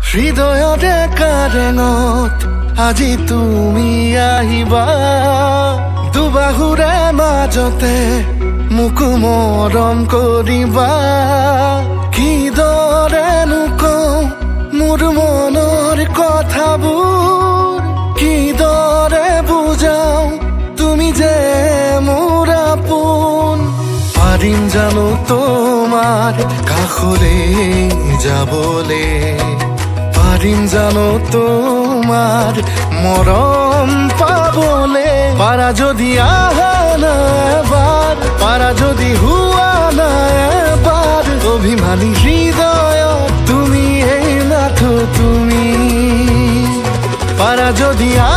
হৃদয়তে কাৰেঙত আজি তুমি আহিবা দুবাহুৰে মাজতে মোকো মৰম কৰিবা কিদৰেনো কওঁ মোৰ মনৰ কথাবোৰ কিদৰে বুজাও তুমি যে মোৰ আপোন পাৰিম জানো তোমাৰ কাষলে যাবলে পাৰিম জানো তোমাৰ মৰম পাবলে পাৰা যদি আহা না এবাৰ পাৰা যদি হুৱা না এবাৰ অভিমানী হৃদয়ত তুমি এই মাথো তুমি পাৰা যদি